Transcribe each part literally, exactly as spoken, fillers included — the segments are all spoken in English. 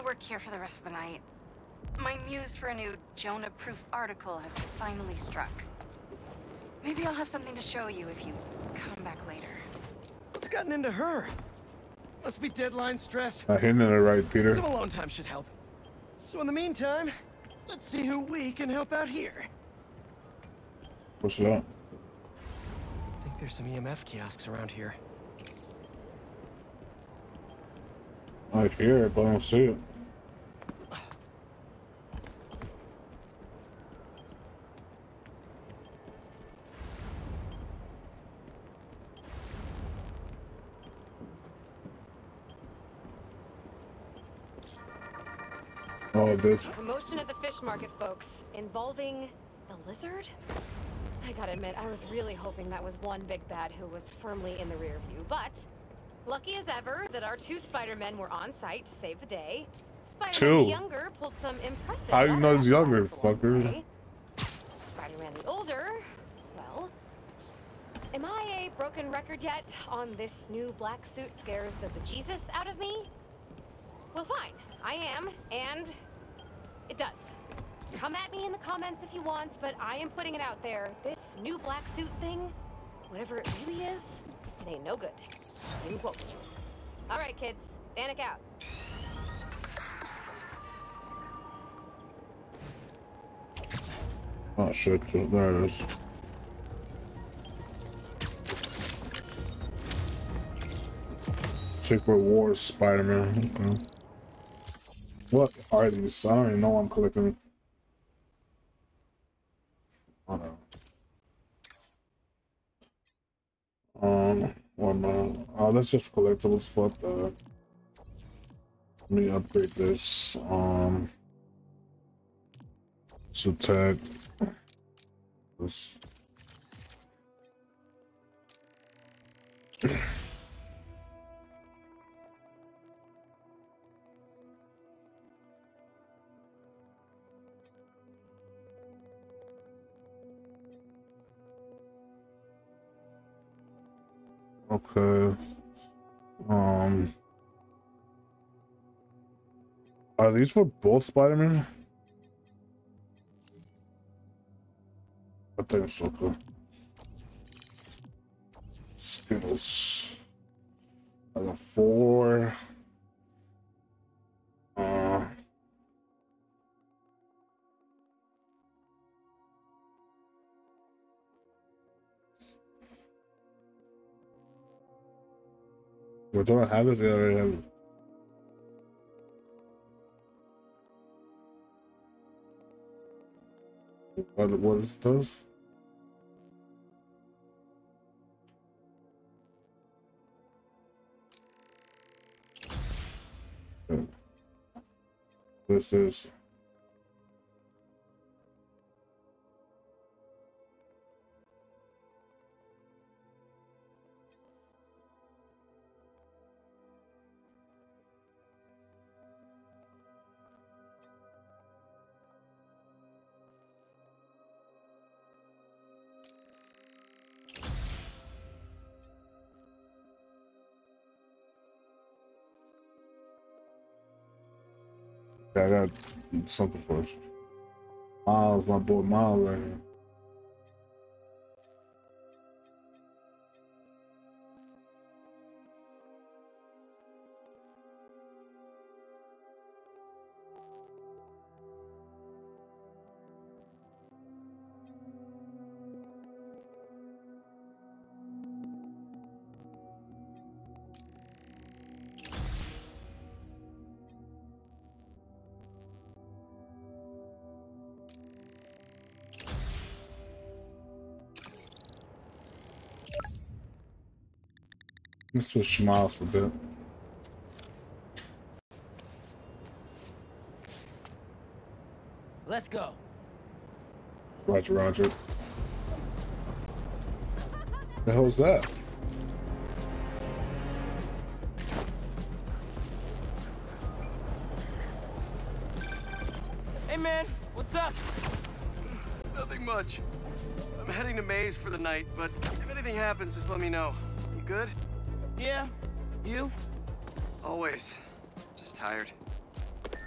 work here for the rest of the night. My muse for a new Jonah-proof article has finally struck. Maybe I'll have something to show you if you come back later. What's gotten into her? Must be deadline stress. I hinted it right, Peter. Some alone time should help. So in the meantime, let's see who we can help out here. What's that? I think there's some E M F kiosks around here. I hear it, but I don't see it. Oh, this Promotion at the fish market, folks, involving the lizard? I gotta admit, I was really hoping that was one big bad who was firmly in the rear view, but lucky as ever that our two Spider-Men were on site to save the day. Spider-Man the younger pulled some impressive... How you know he's younger, fucker? Spider-Man the older, well... Am I a broken record yet on this new black suit scares the bejesus out of me? Well, fine. I am, and it does. Come at me in the comments if you want, but I am putting it out there. This new black suit thing, whatever it really is, it ain't no good. End quote. All right, kids, Danik out. Oh shit, there it is. Secret Wars Spider-Man. Okay. What are these? I don't even know what I'm collecting. I don't know. Um, one more. Oh, that's just collectibles, but uh, let me upgrade this. Um, so tag this. Okay. Um. Are these for both Spider-Man? I think so. Okay. Skills. I got four. Uh. We're doing have this. Yeah, I already have it. What, what is this? Okay. This is. I got something first. Miles, my boy Miles right here. Let's just smile for a bit. Let's go. Roger, Roger. The hell's that? Hey man, what's up? Nothing much. I'm heading to Maze for the night, but if anything happens, just let me know. You good? Yeah. You? Always. Just tired.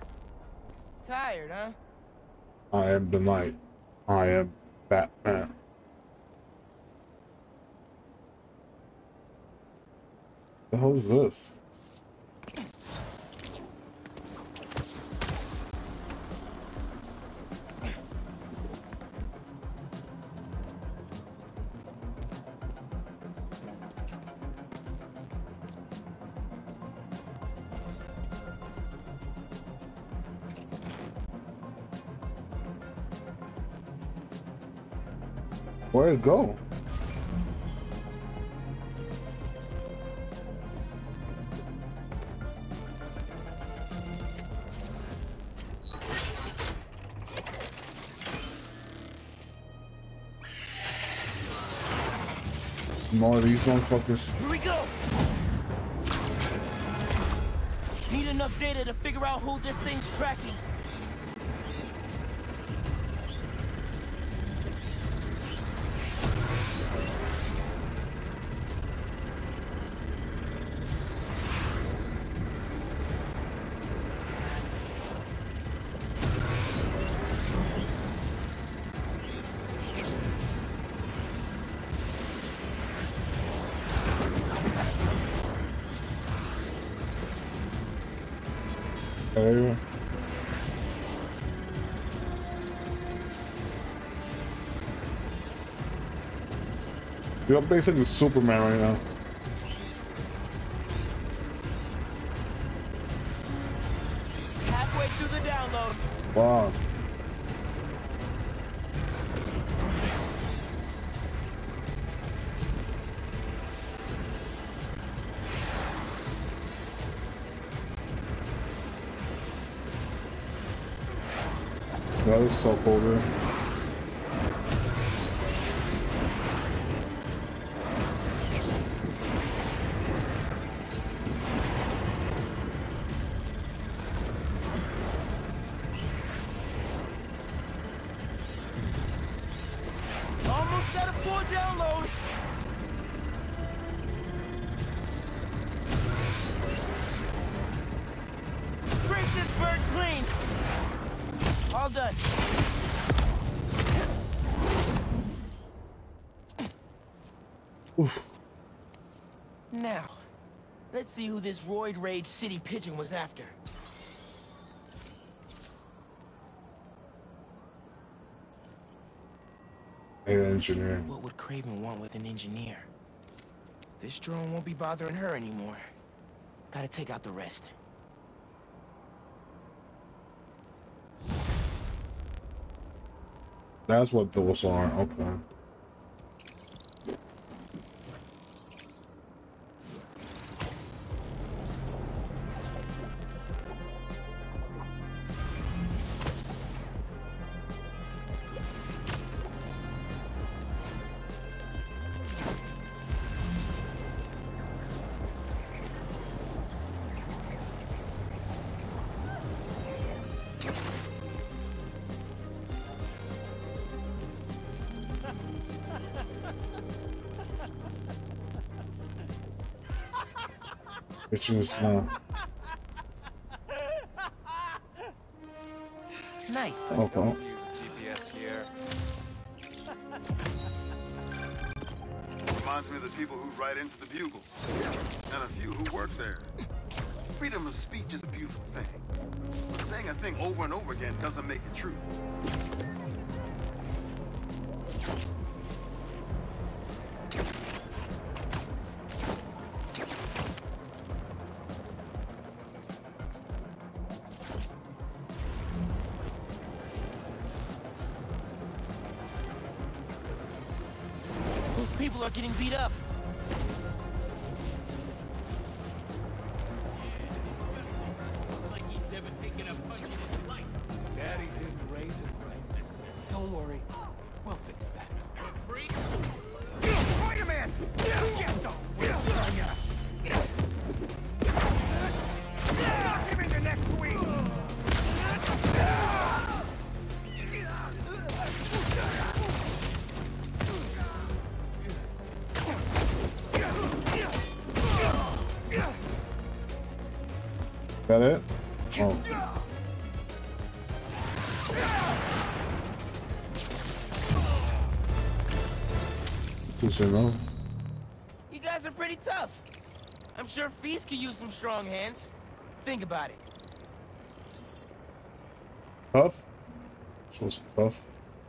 Tired, huh? I am the night. I am Batman. The hell is this? Where'd it go? More of these motherfuckers. Here we go! Need enough data to figure out who this thing's tracking. Hey. You're basically Superman right now. Halfway through the download. Wow. That is so cool, dude. Almost got a full download. Scrape this bird clean. All done. Oof. Now, let's see who this roid rage city pigeon was after. Hey, engineer. What would Craven want with an engineer? This drone won't be bothering her anymore. Gotta take out the rest. That's what those are. Okay. Which is uh Nice. okay. Use a G P S here. Reminds me of the people who write into the Bugle, and a few who work there. Freedom of speech is a beautiful thing, but saying a thing over and over again doesn't make it true. Those people are getting beat up. Looks like he's never taken a punch in his life. Daddy didn't raise him right. Don't worry, we'll fix that. Free? Spider-Man! Get the wheels on ya! Knock him into next week! Got it? Oh. Decent enough. You guys are pretty tough. I'm sure Feast could use some strong hands. Think about it. Tough? Supposed to be tough.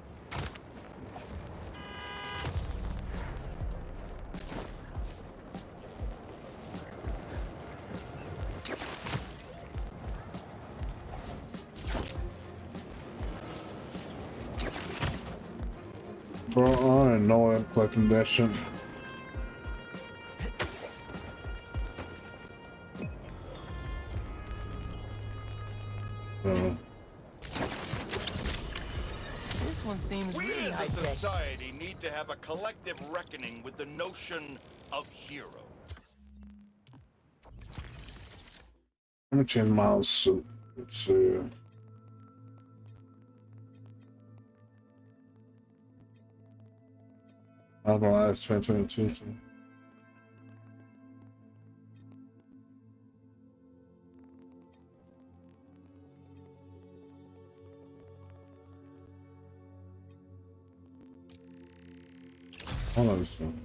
Bro, I ain't know I'm collecting that shit. Uh, This one seems We really as high a tech. society need to have a collective reckoning with the notion of hero. let me change my suit. Let's see. I don't know, that's twenty twenty-two. So. I love this one.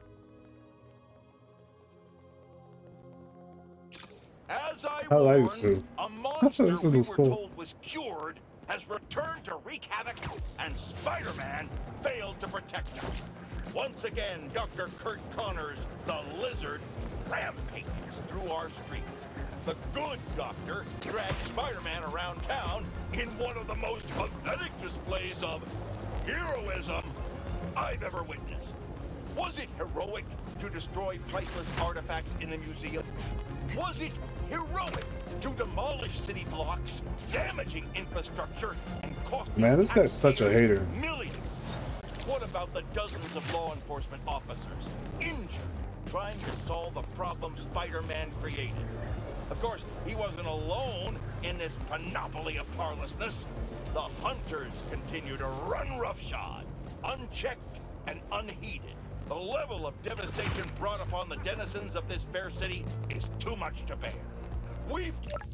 As I, I like warned, this too. a monster This we is were cool. told was cured has returned to wreak havoc, and Spider-Man failed to protect him. Once again, Doctor Kurt Connors, the Lizard, rampages through our streets. The good doctor dragged Spider-Man around town in one of the most pathetic displays of heroism I've ever witnessed. Was it heroic to destroy priceless artifacts in the museum? Was it heroic to demolish city blocks, damaging infrastructure, and costing Man, this guy's such a taxpayers hater. millions? What about the dozens of law enforcement officers injured trying to solve a problem Spider-Man created? Of course, he wasn't alone in this panoply of powerlessness. The hunters continue to run roughshod, unchecked and unheeded. The level of devastation brought upon the denizens of this fair city is too much to bear. We've...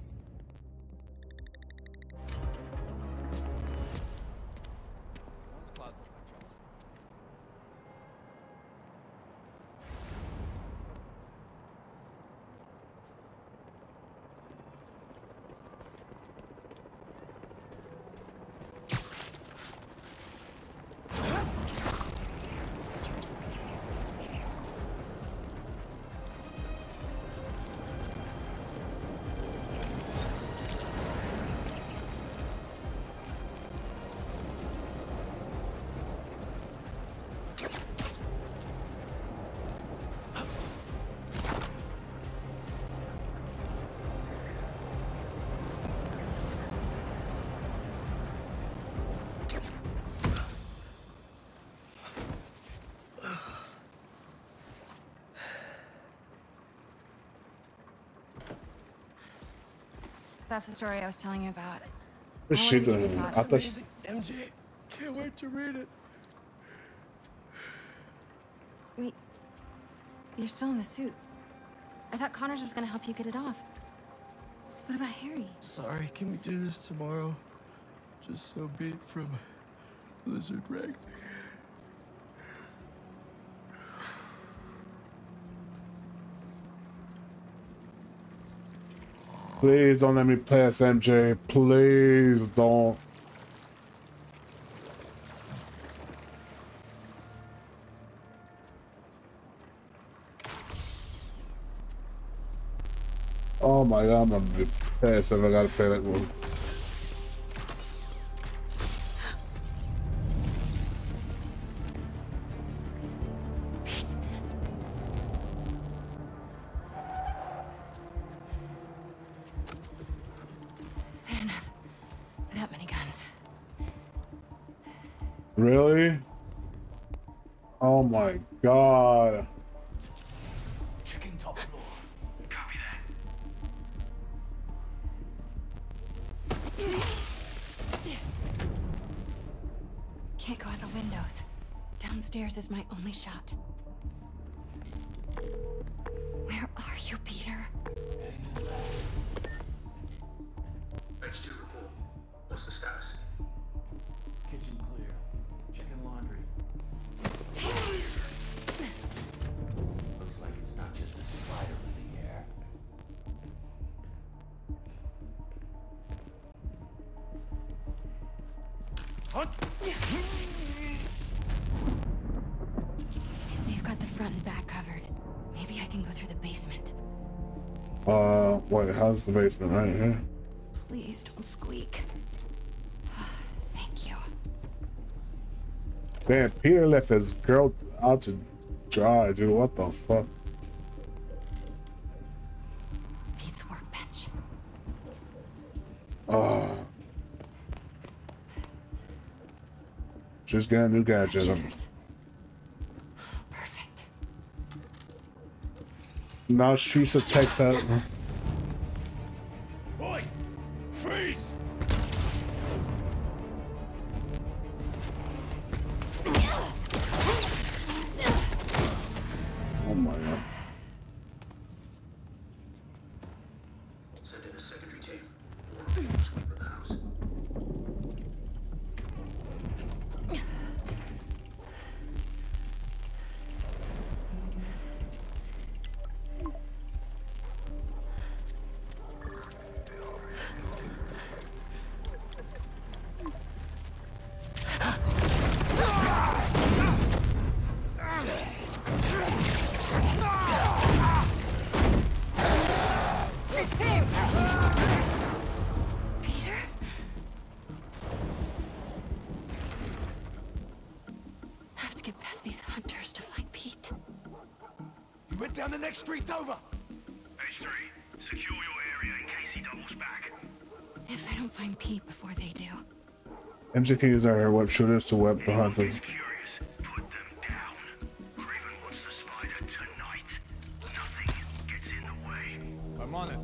That's the story I was telling you about. What's I she wanted to give you doing? thoughts. I thought she, M J, can't wait to read it. Wait, you're still in the suit. I thought Connors was gonna help you get it off. What about Harry? Sorry, can we do this tomorrow? Just so be it from Lizard Wrangler. please don't let me pass M J. Please don't. Oh my god, I'm gonna be pissed if I gotta play that one. Fair enough. Without many guns. Really? Oh my god. Checking top floor. Copy that. Can't go out the windows. Downstairs is my only shot. Where are you, Peter? H two report. What's the status? Kitchen clear. Checking laundry. Hunt. If they've got the front and back covered, maybe I can go through the basement. Uh, wait, how's the basement right here? Please don't squeak. Thank you. Man, Peter left his girl out to dry, dude. What the fuck? Pete's workbench. Uh, just get a new gadget. Cheers. Perfect. Now shoots a text at. Boy, freeze! Oh my god. Send in a secondary team. Sweep of the house. It's him! Peter? Have to get past these hunters to find Pete. You went down the next street over. H three, secure your area in case he doubles back. If I don't find Pete before they do. M J K is our web shooters to web the hunters. Curious, put them down. Craven wants the spider tonight. Nothing gets in the way. I'm on it.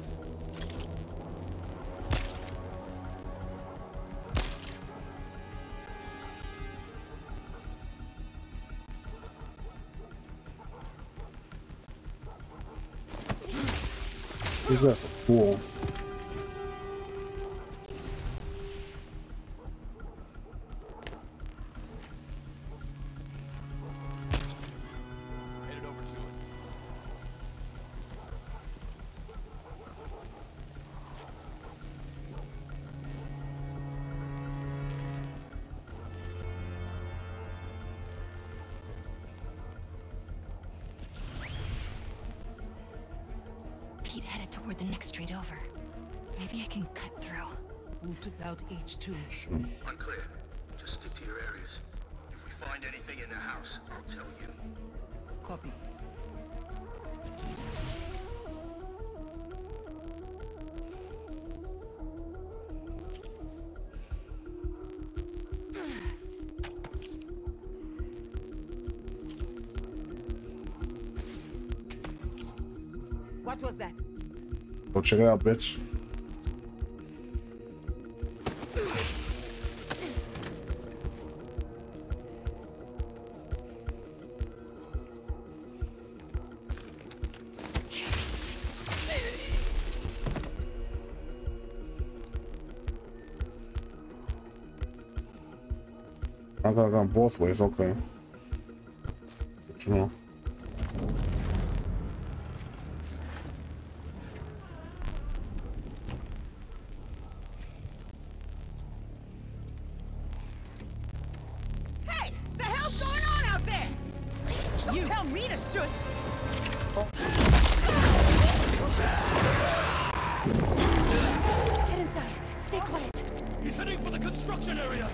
This guy's a fool. Headed over to it. Pete headed toward the next street over. Maybe I can cut through. Who took out H two? Unclear. Just stick to your areas. If we find anything in the house, I'll tell you. Copy. What was that? Go check it out, bitch. I got gone both ways, okay. Good to know. Hey! The hell's going on out there? Please, don't tell me to shush! Get inside. Stay quiet. He's heading for the construction area.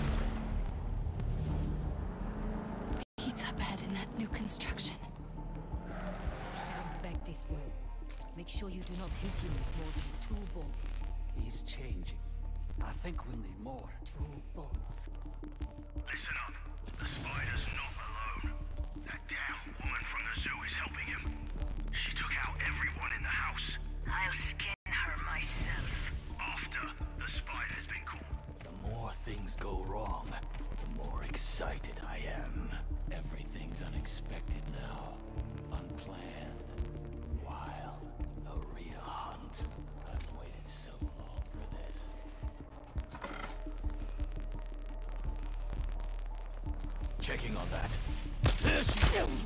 Pete's up ahead in that new construction. Comes back this way. Make sure you do not hit him with more than two bolts. He's changing. I think we'll need more. Two bolts. Listen up. The spider's not alone. That damn woman from the zoo is helping him. She took out everyone in the house. I'll skin her myself. After the spider's been caught. The more things go wrong, the more excited I am. Everything's unexpected now. Unplanned. Wild. A real hunt. I've waited so long for this. Checking on that. There she is!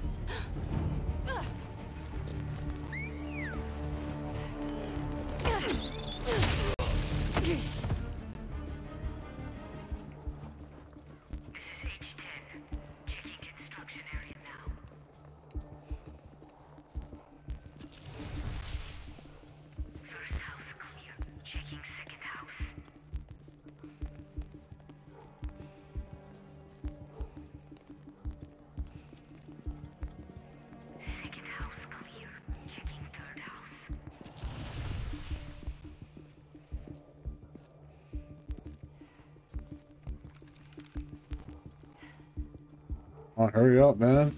Oh, hurry up, man.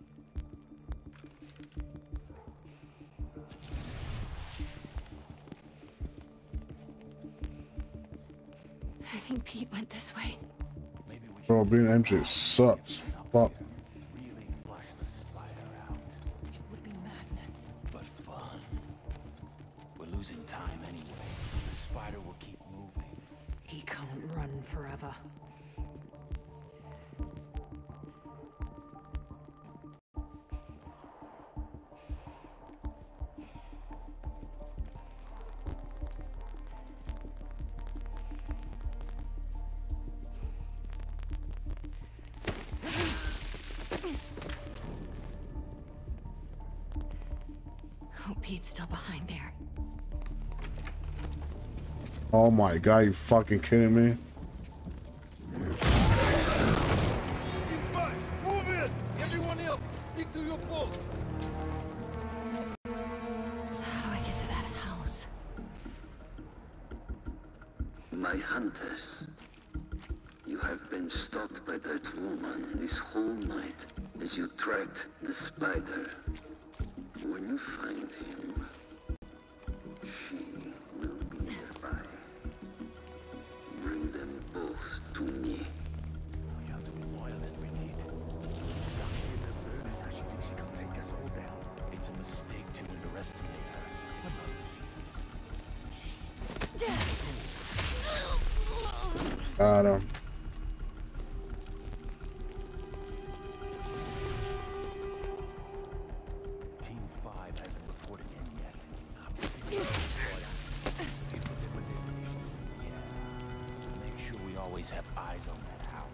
I think Pete went this way. Bro, being M J sucks. Fuck. It would be madness, but fun. We're losing time anyway. The spider will keep moving. He can't run forever. Hope Pete's still behind there. Oh my god, you fucking kidding me? Move in! Everyone else, stick to your post. How do I get to that house? My hunters, you have been stalked by that woman this whole night as you tracked the spider. When you find him, she will be nearby. Bring them both to me. We have to be loyal as we need. Now she thinks she can take us all down. It's a mistake to underestimate her. Got him. Have eyes on that house.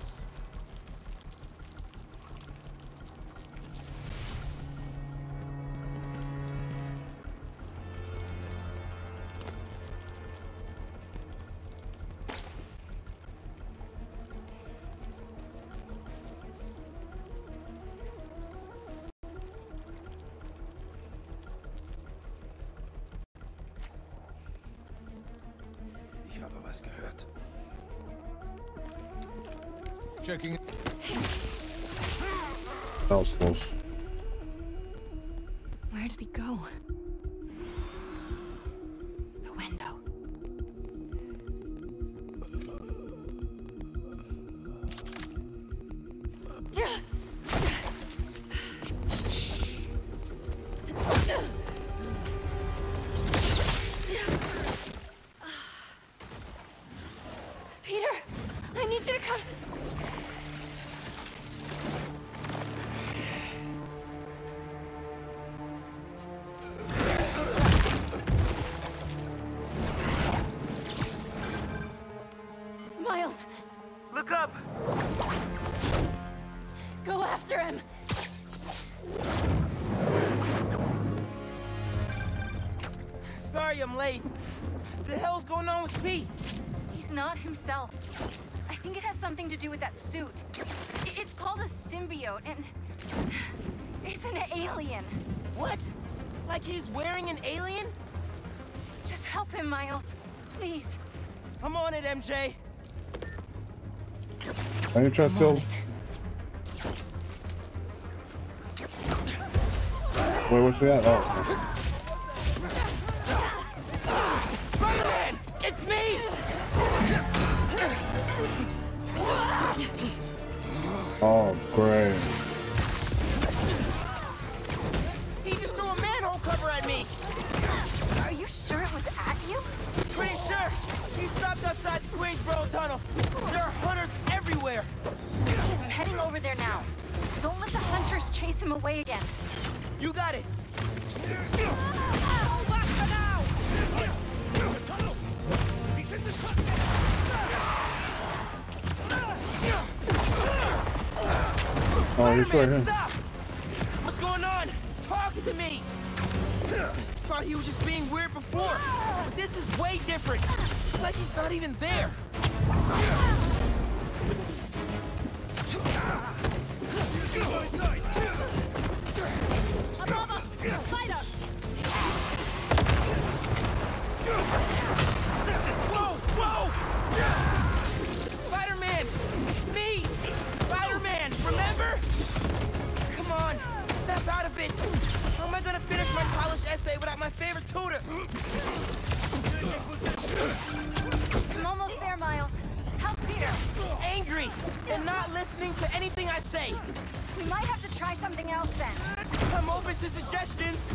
Ich habe was gehört. Checking. That was close. Where did he go? The window. Peter, I need you to come. Miles, Look up! go after him. Sorry I'm late. What the hell's going on with Pete? He's not himself. I think it has something to do with that suit. I- It's called a symbiote, and it's an alien. What? Like he's wearing an alien? Just help him, Miles. Please. I'm on it, M J. Can you try still? Wait, what's she at? Oh. Spider-Man! It's me! Oh, great. He just threw a manhole cover at me! Are you sure it was at you? Pretty sure! He stopped outside the Queensboro Tunnel! There are hunters everywhere! I'm heading over there now. Don't let the hunters chase him away again. You got it! Oh, he's right here. Stop! What's going on? Talk to me! Thought he was just being weird before, but this is way different. It's like he's not even there. Above us, spider! Whoa! Whoa! Spider-Man! It's me! Spider-Man! Remember? and not listening to anything I say. We might have to try something else then. I'm open to suggestions.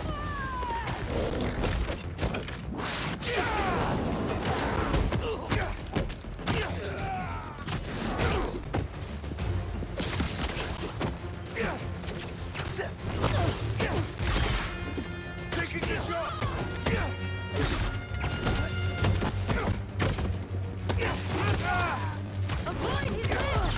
Taking a shot. Avoid his lips!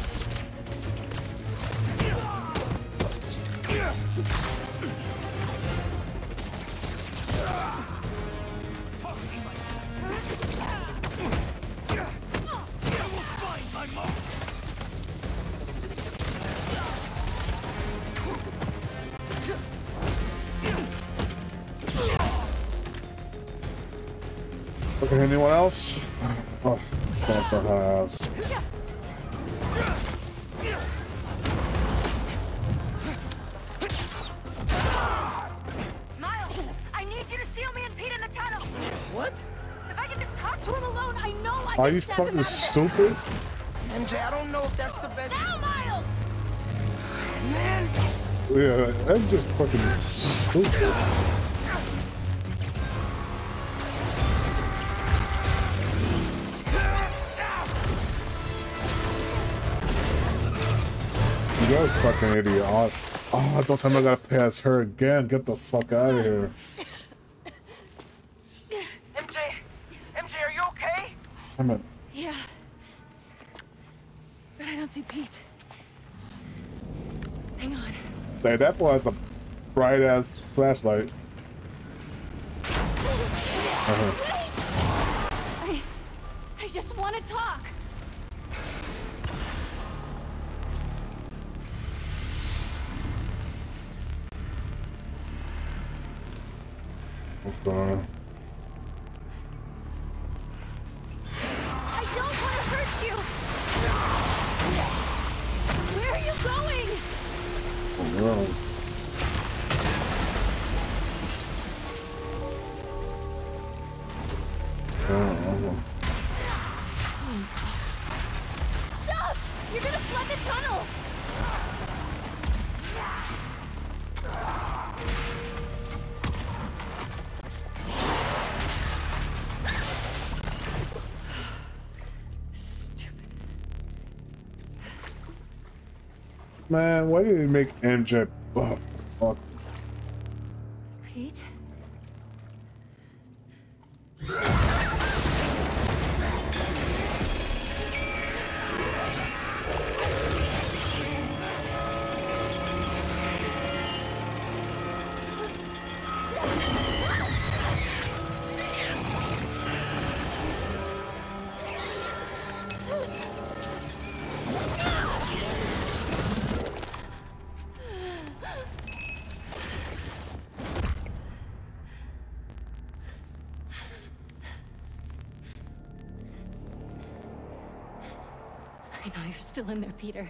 Okay, anyone else? Oh, that's the house. Miles, I need you to seal me and Pete in the tunnel. What? If I can just talk to him alone, I know I Are can you snap him fucking out of this. stupid? M J, I don't know if that's the best. Now, Miles! Man! Yeah, that's just fucking stupid. You guys fucking idiot. Oh, oh, don't tell me I gotta pass her again. Get the fuck out of here. M J! M J, are you okay? I'm a, Yeah. But I don't see Pete. Hang on. hey, that boy has a bright ass flashlight. Uh-huh. I... I just want to talk. Okay. I don't want to hurt you. Where are you going? Oh, no. Oh, Stop! You're gonna flood the tunnel. man, why did you make M J? Oh, fuck. Pete? I know you're still in there, Peter.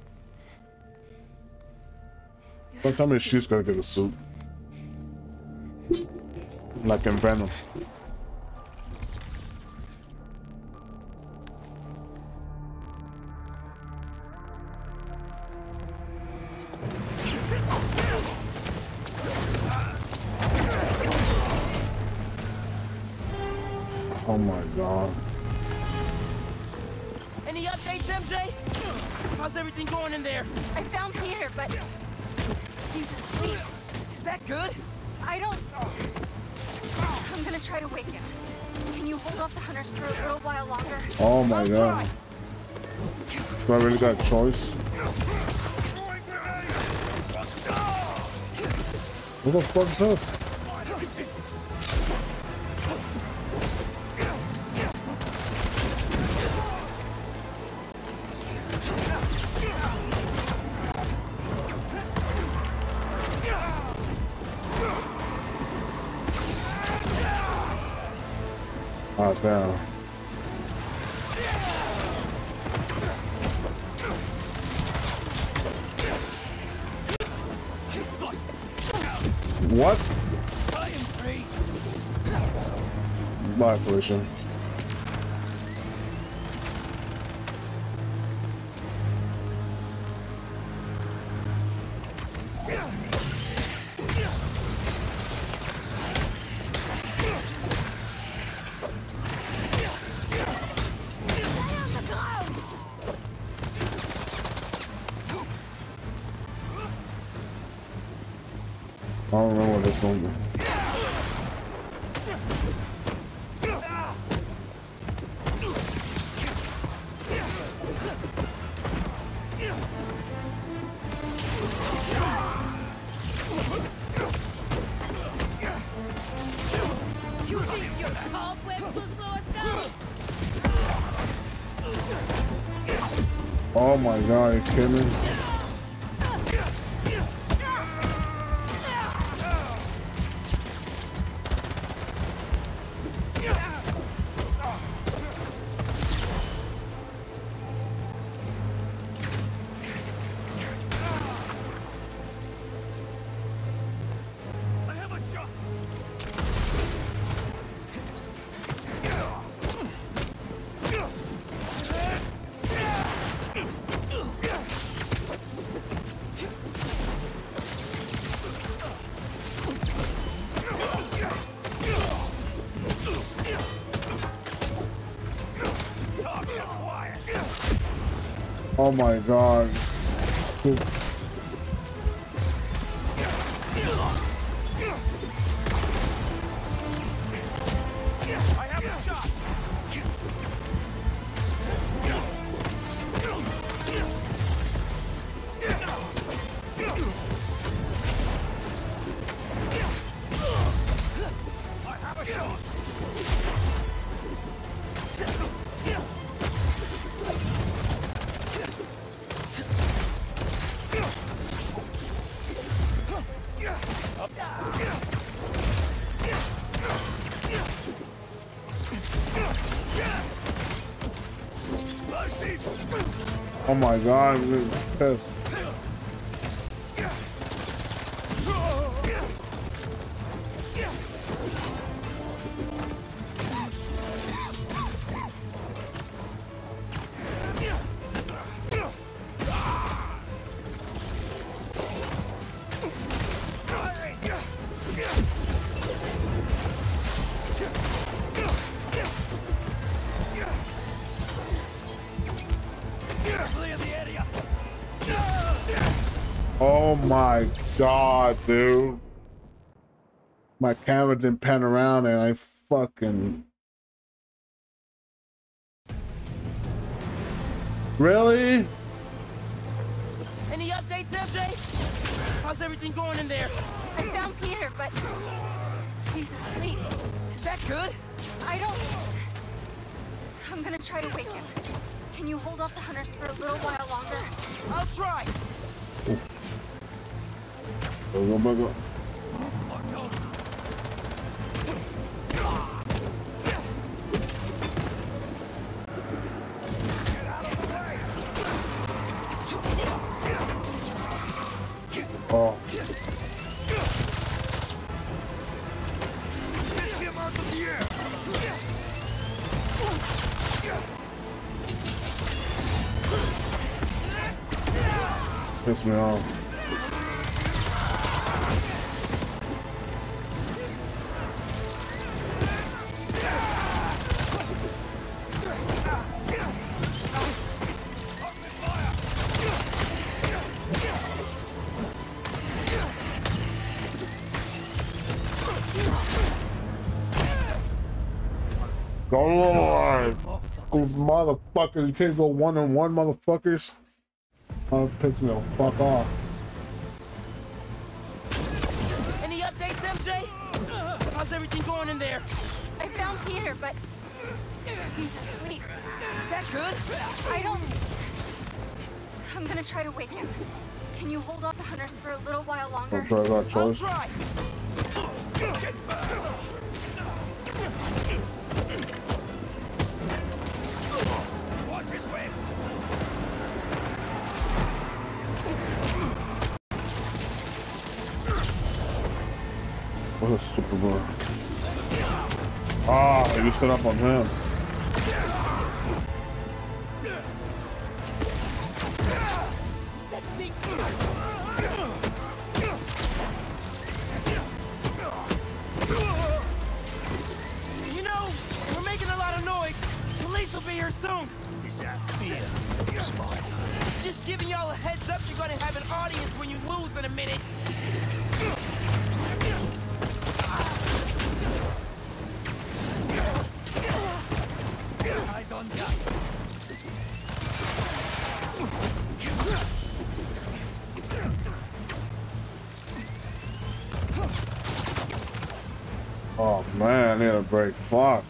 Don't tell me she's gonna get a suit. Like in Venom. Oh my god. Any updates, M J? How's everything going in there? I found Peter, but he's asleep. Is that good? I don't... I'm gonna try to wake him. Can you hold off the hunters for a little while longer? Oh my god. Do I really got a choice? What the fuck is this? Ah, damn. What? Bye, Felicia. I don't remember what this one. You think your cobwebs will slow us down? Oh my god, you kidding me? Oh my god. I have a shot. I have a shot. Oh my god, I'm pissed. Oh my god, dude. My camera didn't pan around and I fucking... Really? Any updates, M J? How's everything going in there? I found Peter, but he's asleep. Is that good? I don't... I'm gonna try to wake him. Can you hold off the hunters for a little while longer? I'll try. Go, go, go, go. Oh. Piss me off. Go on! Those motherfuckers, you can't go one on one, motherfuckers. Oh, piss me the fuck off. Any updates, M J? How's everything going in there? I found Peter, but he's asleep. Is that good? I don't... I'm gonna try to wake him. Can you hold off the hunters for a little while longer? I'll try, I'll try. I'll try. Watch his webs. What a super boy. Ah, you stood up on him. You know, we're making a lot of noise. Police will be here soon. Is that fear? Smart. Just giving y'all a heads up, you're gonna have an audience when you lose in a minute. Eyes on ya. Oh man, I need a break. Fuck.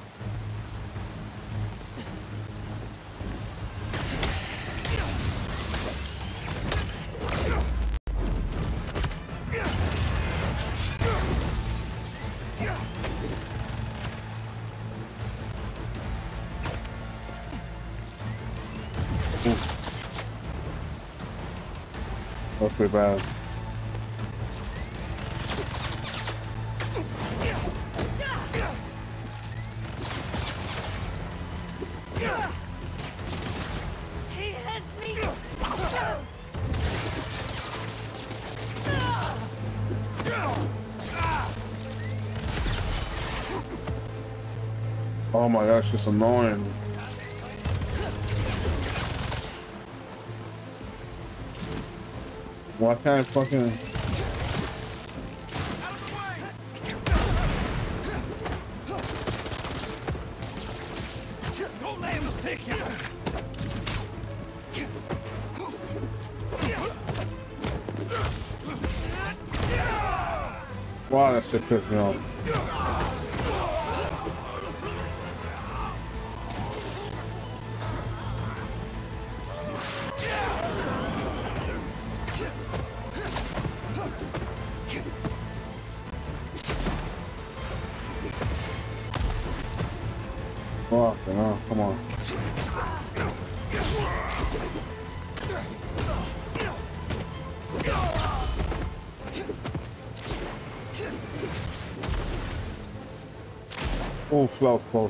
Must be bad. He has me. Oh my gosh, it's annoying. Why can't I fucking... Don't let him stick you. Wow, that shit pissed me off. Fucking hell, come on. Oh, slow, close.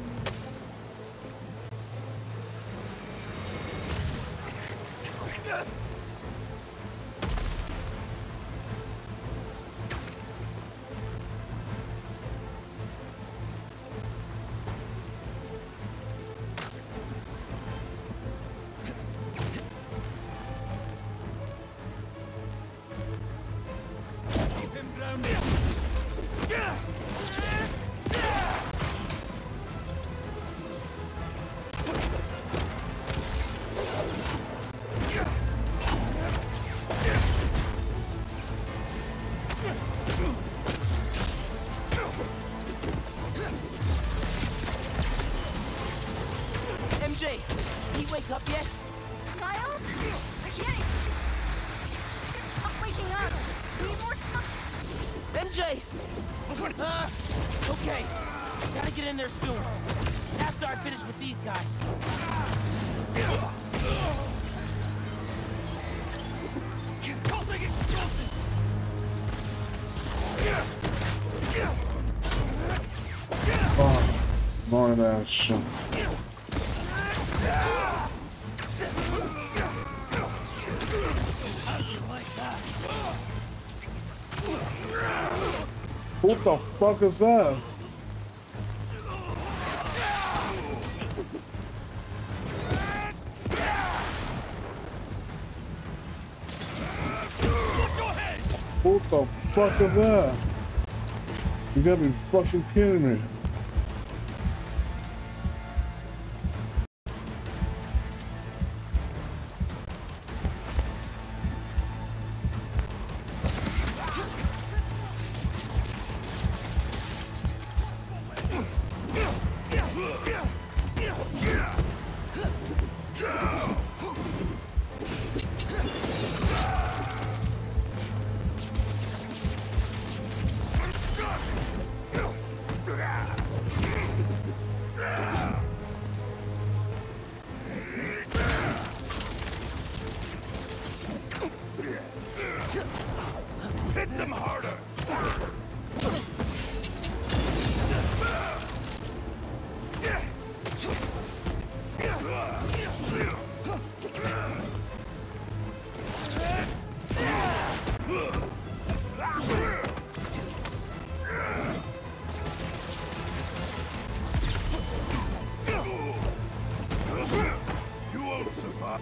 Keep him grounded. M J, he wake up yet? Miles? I can't... I'm waking up. We need more time. M J! Uh, okay. Gotta get in there soon. After I finish with these guys. Tossing explosives. Oh, annoying ass shit. What the fuck is that? What the fuck is that? You gotta be fucking kidding me. Hit them harder. You won't survive.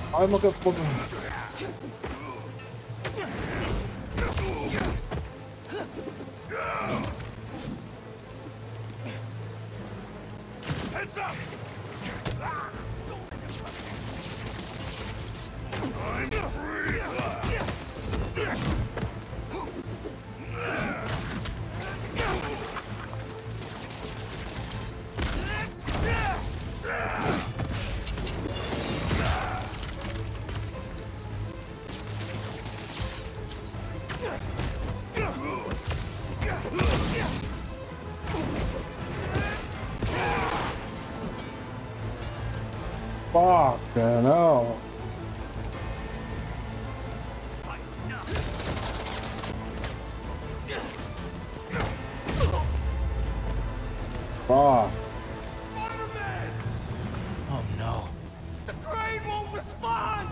I'm looking for the... Heads up! I'm free! Fuck, man, no. Fuck. Oh no. The crane won't respond!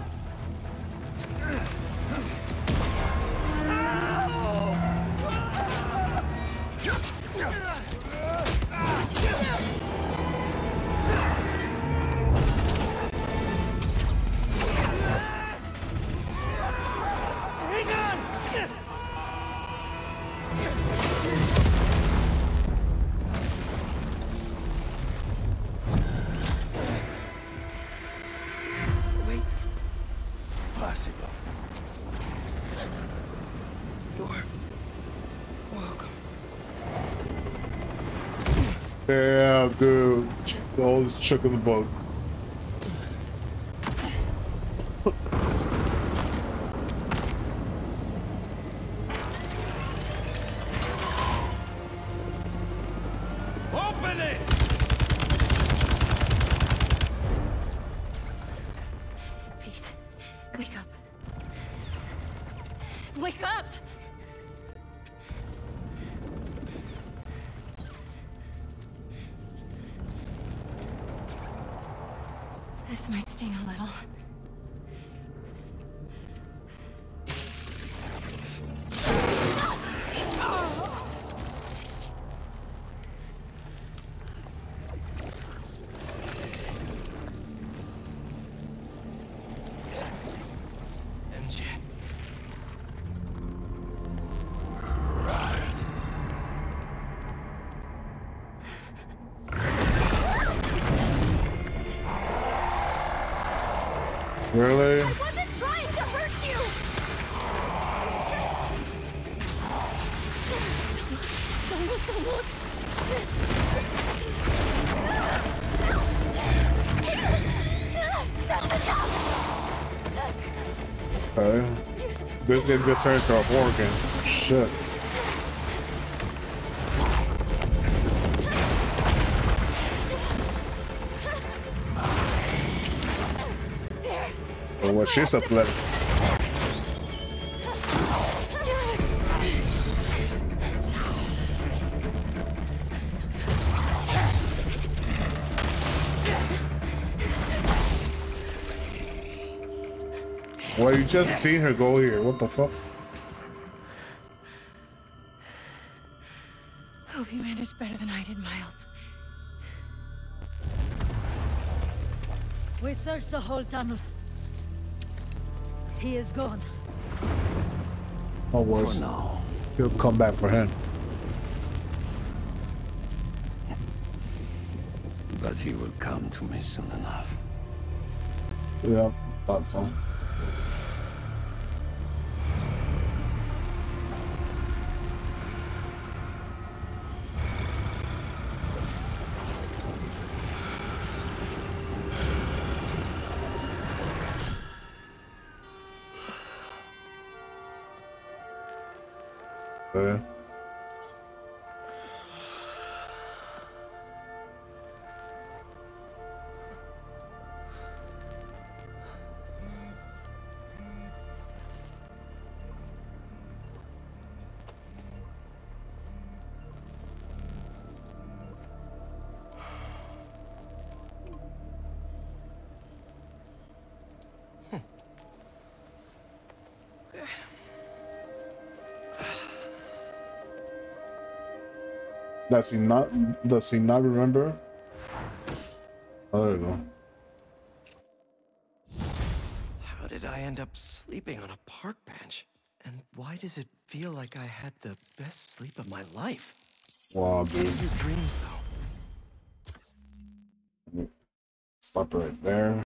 Hang on! Wait. Спасибо. You're welcome. Damn, dude. Always chucking the boat. Open it! Pete, wake up. Wake up! This might sting a little. M J. Really? I wasn't trying to hurt you! Don't look, don't look! Okay. This game just turned into a horror game. Shit. Well, what she's up to? Well, you just seen her go here. What the fuck? Hope you managed better than I did, Miles. We searched the whole tunnel. He is gone. Oh, worse. For now. He'll come back for him. But he will come to me soon enough. Yeah, thought so. Okay. Does he not? Does he not remember? Oh, there you go. did I end up sleeping on a park bench? And why does it feel like I had the best sleep of my life? Wow, dude. Your dreams, though. Stop right there.